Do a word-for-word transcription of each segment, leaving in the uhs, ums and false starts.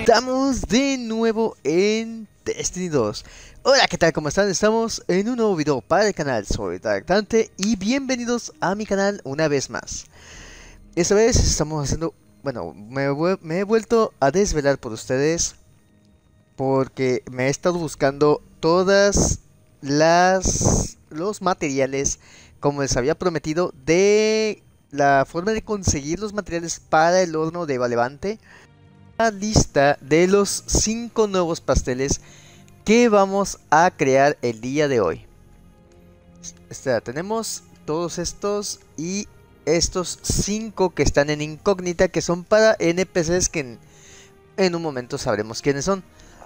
Estamos de nuevo en Destiny dos. Hola, ¿qué tal? ¿Cómo están? Estamos en un nuevo video para el canal. Soy Darktante y bienvenidos a mi canal una vez más. Esta vez estamos haciendo... Bueno, me, me he vuelto a desvelar por ustedes porque me he estado buscando todas las... los materiales, como les había prometido, de la forma de conseguir los materiales para el horno de Valevante. La lista de los cinco nuevos pasteles que vamos a crear el día de hoy. Este, tenemos todos estos y estos cinco que están en incógnita, que son para N P Cs que en, en un momento sabremos quiénes son.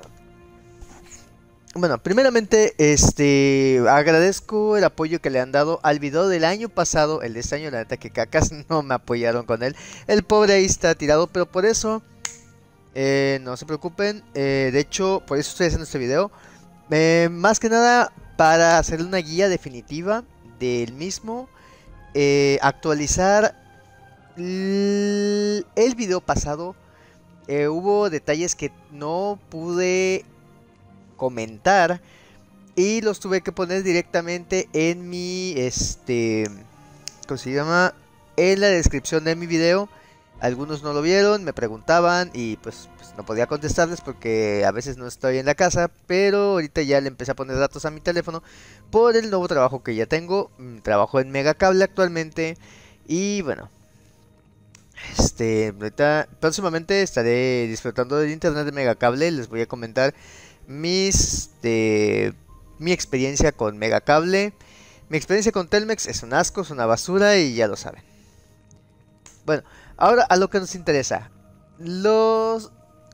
Bueno, primeramente, este, agradezco el apoyo que le han dado al video del año pasado. El de este año, la neta que cacas, no me apoyaron con él. El pobre ahí está tirado, pero por eso... Eh, no se preocupen, eh, de hecho por eso estoy haciendo este video, eh, más que nada para hacer una guía definitiva del mismo, eh, actualizar el, el video pasado. Eh, hubo detalles que no pude comentar y los tuve que poner directamente en mi, este, ¿cómo se llama? En la descripción de mi video. Algunos no lo vieron, me preguntaban y pues, pues no podía contestarles porque a veces no estoy en la casa, pero ahorita ya le empecé a poner datos a mi teléfono por el nuevo trabajo que ya tengo. Trabajo en Megacable actualmente y bueno, este, ahorita próximamente estaré disfrutando del internet de Megacable. Les voy a comentar mis, de, mi experiencia con Megacable. Mi experiencia con Telmex es un asco, es una basura y ya lo saben. Bueno, ahora a lo que nos interesa, los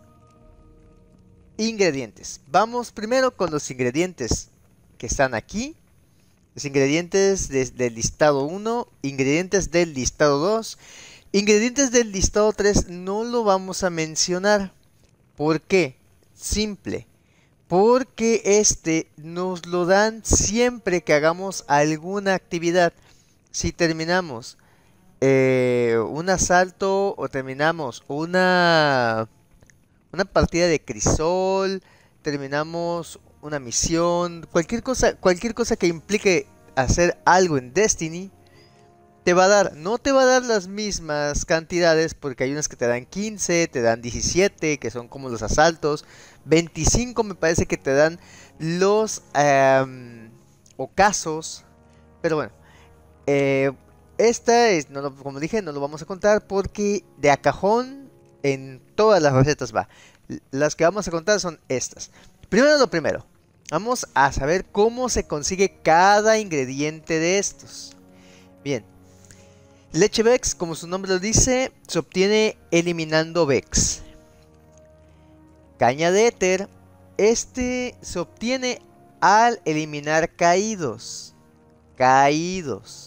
ingredientes. Vamos primero con los ingredientes que están aquí. Los ingredientes de, del listado uno, ingredientes del listado dos, ingredientes del listado tres no lo vamos a mencionar. ¿Por qué? Simple. Porque este nos lo dan siempre que hagamos alguna actividad. Si terminamos Eh, un asalto o terminamos una una partida de crisol, terminamos una misión, cualquier cosa, cualquier cosa que implique hacer algo en Destiny, te va a dar, no te va a dar las mismas cantidades porque hay unas que te dan quince, te dan diecisiete, que son como los asaltos, veinticinco me parece que te dan los um, ocasos, pero bueno, eh, esta es, no lo, como dije, no lo vamos a contar porque de a cajón en todas las recetas va. Las que vamos a contar son estas. Primero lo primero, vamos a saber cómo se consigue cada ingrediente de estos. Bien, leche Vex, como su nombre lo dice, se obtiene eliminando Vex. Caña de éter, este se obtiene al eliminar caídos. Caídos.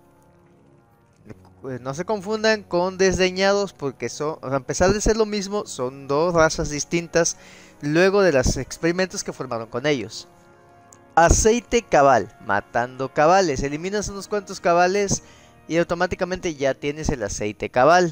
No se confundan con desdeñados porque son, a pesar de ser lo mismo, son dos razas distintas luego de los experimentos que formaron con ellos. Aceite cabal, matando cabales, eliminas unos cuantos cabales y automáticamente ya tienes el aceite cabal.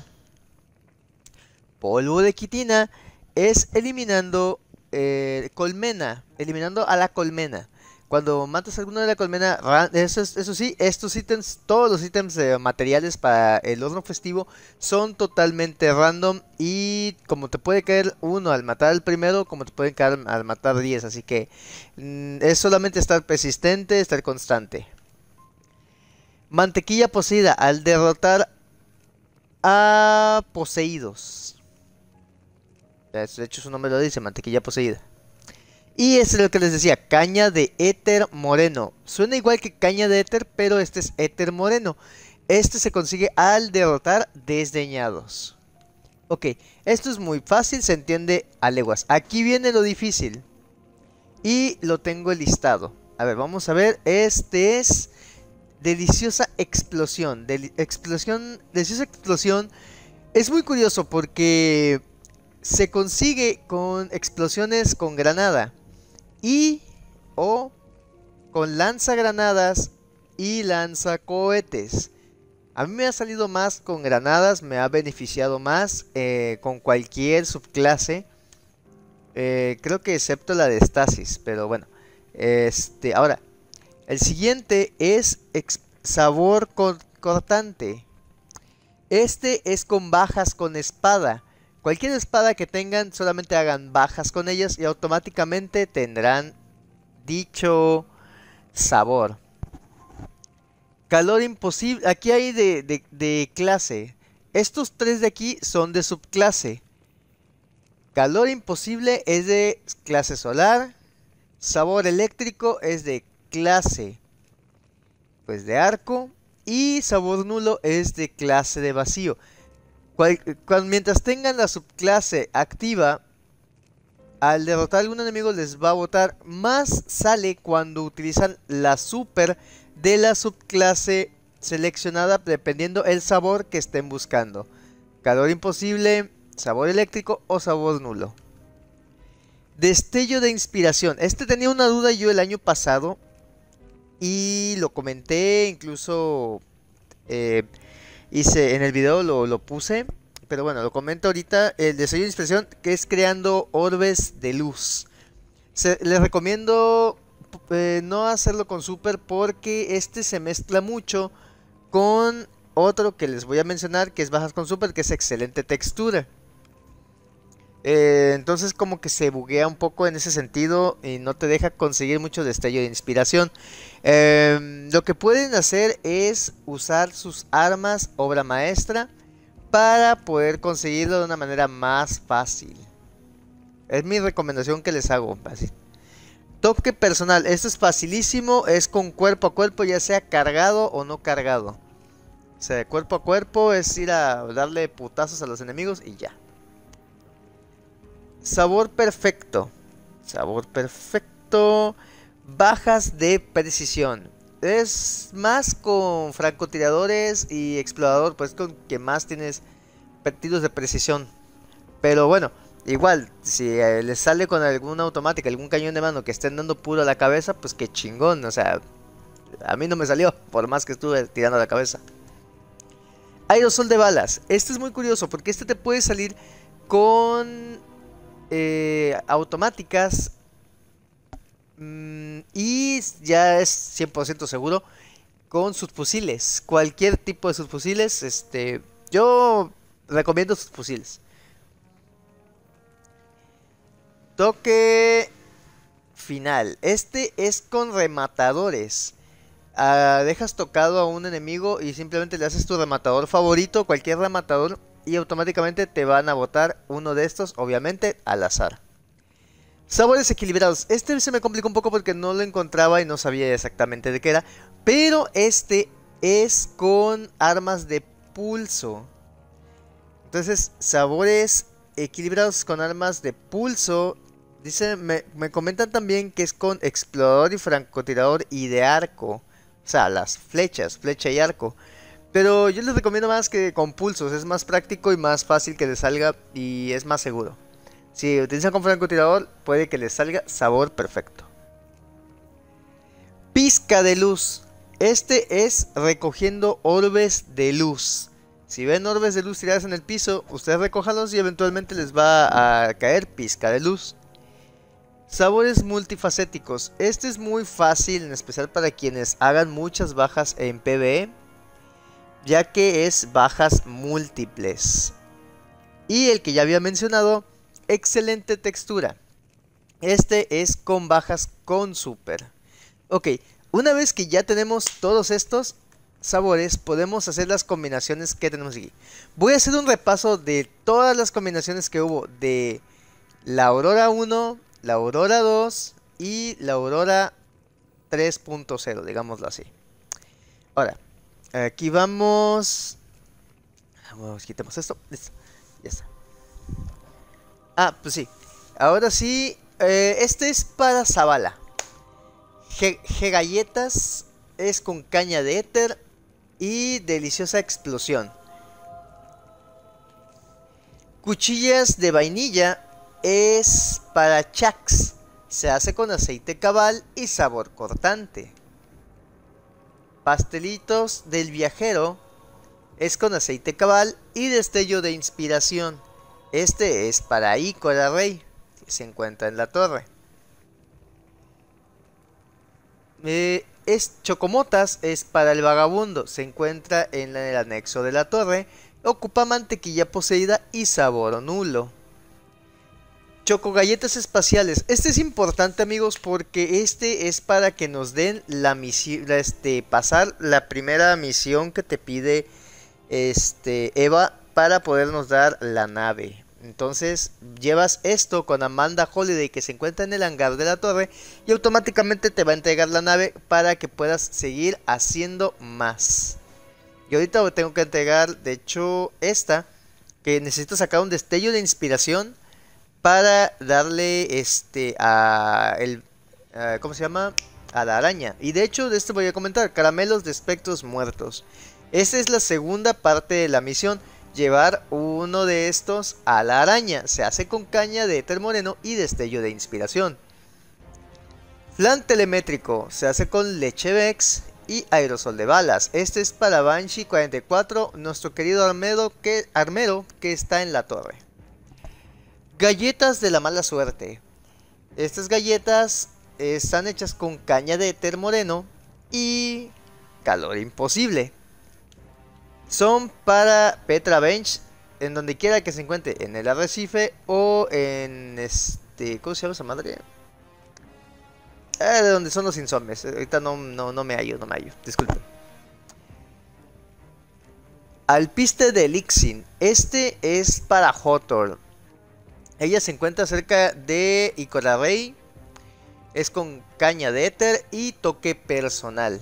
Polvo de quitina es eliminando eh, colmena, eliminando a la colmena. Cuando matas a alguno de la colmena, eso, eso sí, estos ítems, todos los ítems eh, materiales para el horno festivo son totalmente random. Y como te puede caer uno al matar al primero, como te pueden caer al matar diez. Así que mmm, es solamente estar persistente, estar constante. Mantequilla poseída, al derrotar a poseídos. De hecho su nombre lo dice, mantequilla poseída. Y eso es lo que les decía, caña de éter moreno. Suena igual que caña de éter, pero este es éter moreno. Este se consigue al derrotar desdeñados. Ok, esto es muy fácil, se entiende a leguas. Aquí viene lo difícil. Y lo tengo listado. A ver, vamos a ver. Este es deliciosa explosión. Del explosión, deliciosa explosión. Es muy curioso porque se consigue con explosiones con granada. Y o con lanzagranadas y lanzacohetes. A mí me ha salido más con granadas, me ha beneficiado más eh, con cualquier subclase. Eh, creo que excepto la de estasis, pero bueno. Este, ahora, el siguiente es sabor cor cortante. Este es con bajas con espada. Cualquier espada que tengan, solamente hagan bajas con ellas y automáticamente tendrán dicho sabor. Calor imposible. Aquí hay de, de, de clase. Estos tres de aquí son de subclase. Calor imposible es de clase solar. Sabor eléctrico es de clase, pues, de arco. Y sabor nulo es de clase de vacío. Cual, cual, mientras tengan la subclase activa, al derrotar a algún enemigo les va a botar. Más sale cuando utilizan la super de la subclase seleccionada, dependiendo el sabor que estén buscando. Calor imposible, sabor eléctrico o sabor nulo. Destello de inspiración. Este tenía una duda yo el año pasado y lo comenté, incluso eh, hice en el video, lo, lo puse. Pero bueno, lo comento ahorita. El destello de inspiración, que es creando orbes de luz. Se, les recomiendo eh, no hacerlo con super, porque este se mezcla mucho con otro que les voy a mencionar, que es bajas con super, que es excelente textura. Eh, entonces como que se buguea un poco en ese sentido y no te deja conseguir mucho destello de inspiración. Eh, lo que pueden hacer es usar sus armas obra maestra para poder conseguirlo de una manera más fácil. Es mi recomendación que les hago. Así. Toque personal. Esto es facilísimo. Es con cuerpo a cuerpo, ya sea cargado o no cargado. O sea, de cuerpo a cuerpo es ir a darle putazos a los enemigos y ya. Sabor perfecto. Sabor perfecto. Bajas de precisión. Es más con francotiradores y explorador, pues con que más tienes tiros de precisión. Pero bueno, igual, si eh, les sale con alguna automática, algún cañón de mano que estén dando puro a la cabeza, pues qué chingón. O sea, a mí no me salió, por más que estuve tirando a la cabeza. Aerosol de balas. Este es muy curioso porque este te puede salir con eh, automáticas. Mmm, y ya es cien por ciento seguro con subfusiles. Cualquier tipo de subfusiles. Este, yo recomiendo subfusiles. Toque final. Este es con rematadores. Uh, dejas tocado a un enemigo y simplemente le haces tu rematador favorito, cualquier rematador, y automáticamente te van a botar uno de estos, obviamente al azar. Sabores equilibrados. Este se me complicó un poco porque no lo encontraba y no sabía exactamente de qué era. Pero este es con armas de pulso. Entonces, sabores equilibrados con armas de pulso. Dice, me, me comentan también que es con explorador y francotirador y de arco. O sea, las flechas, flecha y arco. Pero yo les recomiendo más que con pulsos. Es más práctico y más fácil que les salga y es más seguro. Si utilizan con francotirador, puede que les salga sabor perfecto. Pizca de luz. Este es recogiendo orbes de luz. Si ven orbes de luz tiradas en el piso, ustedes recójanlos y eventualmente les va a caer pizca de luz. Sabores multifacéticos. Este es muy fácil, en especial para quienes hagan muchas bajas en PvE, ya que es bajas múltiples. Y el que ya había mencionado, excelente textura. Este es con bajas con super. Ok, una vez que ya tenemos todos estos sabores, podemos hacer las combinaciones que tenemos aquí. Voy a hacer un repaso de todas las combinaciones que hubo de la Aurora uno, la Aurora dos y la Aurora tres punto cero, digámoslo así. Ahora, aquí vamos. Vamos, quitemos esto. Listo, ya está. Ah, pues sí. Ahora sí, eh, este es para Zavala. G galletas es con caña de éter y deliciosa explosión. Cuchillas de vainilla es para Chax. Se hace con aceite cabal y sabor cortante. Pastelitos del viajero es con aceite cabal y destello de inspiración. Este es para Ikora Rey. se encuentra en la torre. Eh, es Chocomotas es para el vagabundo, se encuentra en el anexo de la torre. Ocupa mantequilla poseída y sabor nulo. Choco galletas espaciales. Este es importante, amigos, porque este es para que nos den la misión, este, pasar la primera misión que te pide este Eva para podernos dar la nave. Entonces llevas esto con Amanda Holiday, que se encuentra en el hangar de la torre, y automáticamente te va a entregar la nave para que puedas seguir haciendo más. Y ahorita tengo que entregar, de hecho, esta, que necesito sacar un destello de inspiración para darle este a el a, ¿cómo se llama? A la araña. Y de hecho, de esto voy a comentar: caramelos de espectros muertos. Esta es la segunda parte de la misión. Llevar uno de estos a la araña. Se hace con caña de éter moreno y destello de inspiración. Flan telemétrico. Se hace con leche Vex y aerosol de balas. Este es para Banshee cuarenta y cuatro, nuestro querido armero que, armero que está en la torre. Galletas de la mala suerte. Estas galletas están hechas con caña de éter moreno y calor imposible. Son para Petra Bench, en donde quiera que se encuentre, en el arrecife o en este, ¿cómo se llama esa madre? Ah, de donde son los insomnes. Ahorita no, no, no me hallo, no me hallo, disculpen. Alpiste de Elixir. Este es para Hotor. Ella se encuentra cerca de Icolarrey. Es con caña de éter y toque personal.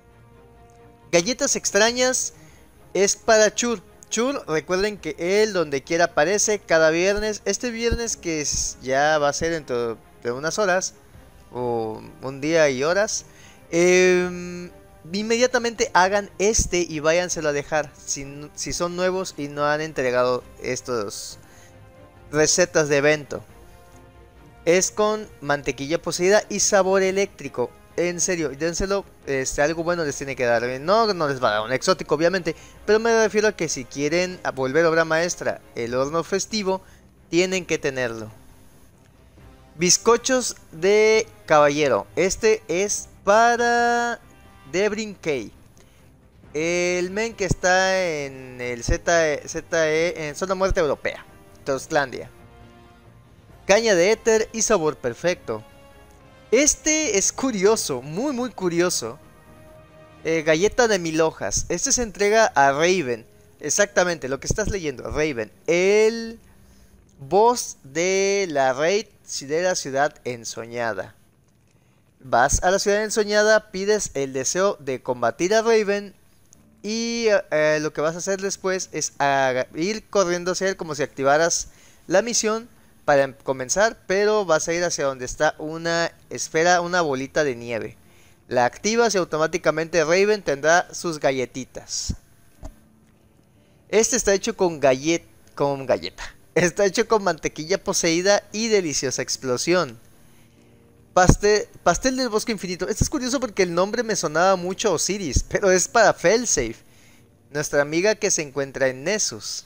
Galletas extrañas. Es para Chur. Chur, recuerden que él donde quiera aparece cada viernes. Este viernes que es, ya va a ser dentro de unas horas. O un día y horas. Eh, inmediatamente hagan este y váyanselo a dejar. Si, si son nuevos y no han entregado estos recetas de evento. Es con mantequilla poseída y sabor eléctrico. En serio, dénselo, este, algo bueno les tiene que dar. No, no les va a dar un exótico, obviamente, pero me refiero a que si quieren volver obra maestra el horno festivo, tienen que tenerlo. Bizcochos de caballero. Este es para Debrin Kay, el men que está en el Z E, en zona muerte europea, Toslandia. Caña de éter y sabor perfecto. Este es curioso, muy muy curioso. Eh, galleta de mil hojas. Este se entrega a Raven. Exactamente, lo que estás leyendo, Raven. El boss de la raid de la ciudad ensoñada. Vas a la ciudad ensoñada, pides el deseo de combatir a Raven. Y eh, lo que vas a hacer después es a, ir corriendo hacia él como si activaras la misión para comenzar, pero vas a ir hacia donde está una esfera, una bolita de nieve. La activas y automáticamente Raven tendrá sus galletitas. Este está hecho con gallet, con galleta. Está hecho con mantequilla poseída y deliciosa explosión. Pastel, pastel del bosque infinito. Esto es curioso porque el nombre me sonaba mucho a Osiris, pero es para Failsafe, nuestra amiga que se encuentra en Nessus.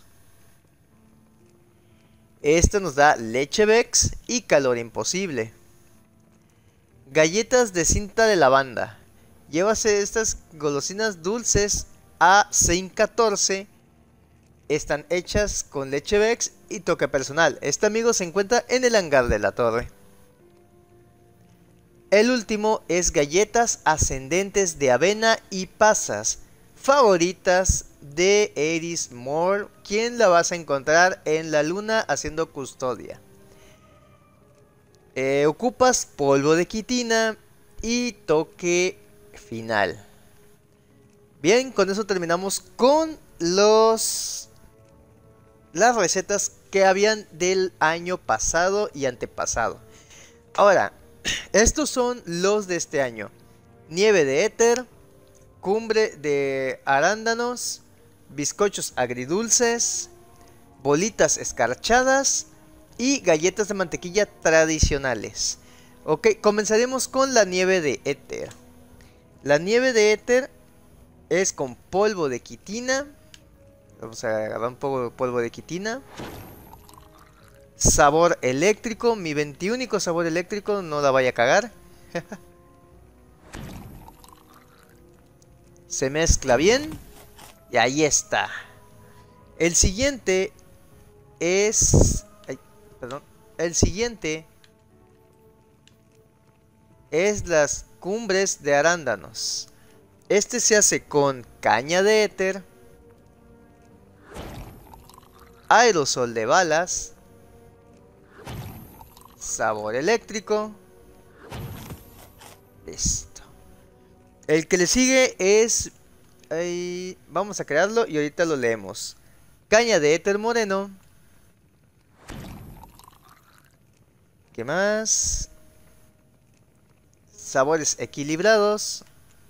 Esto nos da leche Vex y calor imposible. Galletas de cinta de lavanda. Llévase estas golosinas dulces a Saint catorce. Están hechas con leche Vex y toque personal. Este amigo se encuentra en el hangar de la torre. El último es galletas ascendentes de avena y pasas, favoritas de Eris Moore, quien la vas a encontrar en la luna haciendo custodia. Eh, ocupas polvo de quitina y toque final. Bien, con eso terminamos con los las recetas que habían del año pasado y antepasado. Ahora, estos son los de este año: nieve de éter, cumbre de arándanos, bizcochos agridulces, bolitas escarchadas y galletas de mantequilla tradicionales. Ok, comenzaremos con la nieve de éter. La nieve de éter es con polvo de quitina. Vamos a agarrar un poco de polvo de quitina. sabor eléctrico, mi veintiúnico sabor eléctrico, no la vaya a cagar. Se mezcla bien. Y ahí está. El siguiente es... Ay, perdón. El siguiente es las cumbres de arándanos. Este se hace con caña de éter, aerosol de balas, sabor eléctrico. Listo. El que le sigue es... Ahí, vamos a crearlo y ahorita lo leemos. Caña de éter moreno. ¿Qué más? Sabores equilibrados.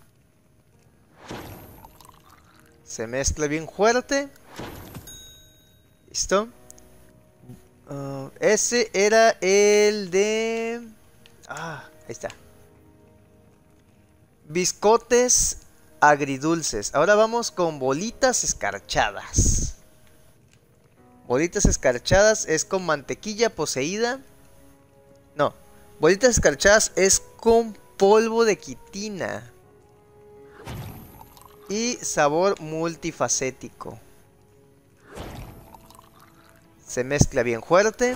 Se mezcla bien fuerte. Listo. Uh, ese era el de... Ah, ahí está. Biscotes agridulces. Ahora vamos con bolitas escarchadas. Bolitas escarchadas es con mantequilla poseída. No, bolitas escarchadas es con polvo de quitina. Y sabor multifacético. Se mezcla bien fuerte.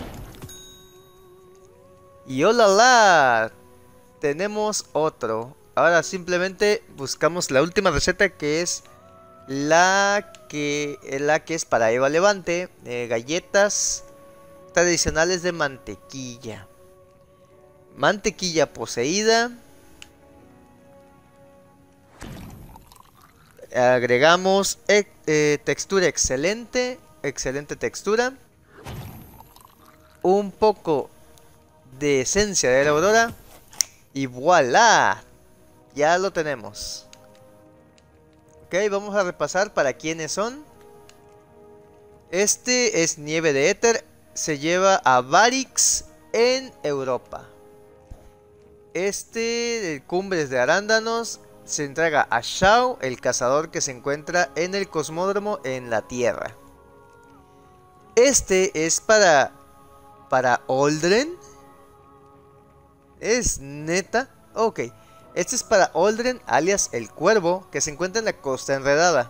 Y ¡olala! Tenemos otro. Ahora simplemente buscamos la última receta, que es la que, la que es para Eva Levante. Eh, galletas tradicionales de mantequilla. Mantequilla poseída. Agregamos eh, eh, textura excelente. Excelente textura. Un poco de esencia de la aurora. Y voilà. Ya lo tenemos. Ok, vamos a repasar para quiénes son. Este es nieve de éter. Se lleva a Varix en Europa. Este de cumbres de arándanos se entrega a Shao, el cazador que se encuentra en el cosmódromo en la Tierra. Este es para... Para Aldren. ¿Es neta? Ok. Este es para Aldren, alias el Cuervo, que se encuentra en la Costa Enredada.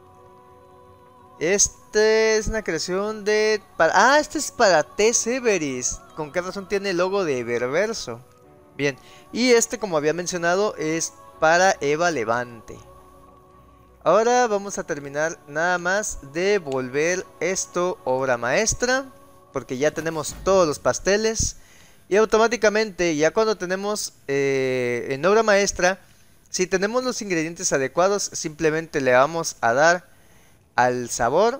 Este es una creación de... Para... Ah, este es para T. Severis. ¿Con qué razón tiene el logo de Eververso? Bien. Y este, como había mencionado, es para Eva Levante. Ahora vamos a terminar nada más de volver esto obra maestra, porque ya tenemos todos los pasteles. Y automáticamente, ya cuando tenemos eh, en obra maestra, si tenemos los ingredientes adecuados, simplemente le vamos a dar al sabor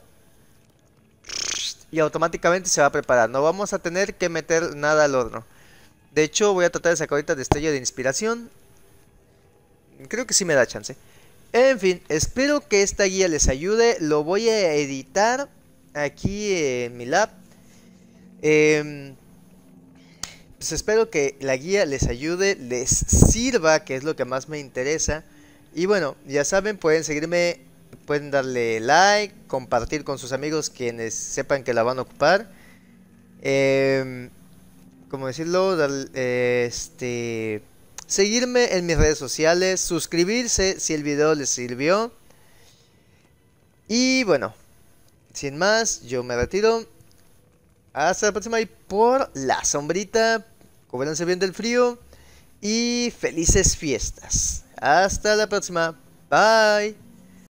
y automáticamente se va a preparar. No vamos a tener que meter nada al horno. De hecho, voy a tratar de sacar ahorita destello de inspiración. Creo que sí me da chance. En fin, espero que esta guía les ayude. Lo voy a editar aquí en mi lab. Eh, pues espero que la guía les ayude, les sirva, que es lo que más me interesa. Y bueno, ya saben, pueden seguirme, pueden darle like, compartir con sus amigos quienes sepan que la van a ocupar. Eh, ¿Cómo decirlo? Dar, eh, este... Seguirme en mis redes sociales, suscribirse si el video les sirvió. Y bueno, sin más, yo me retiro. Hasta la próxima y por la sombrita. Cúbranse bien del frío. Y felices fiestas. Hasta la próxima. Bye.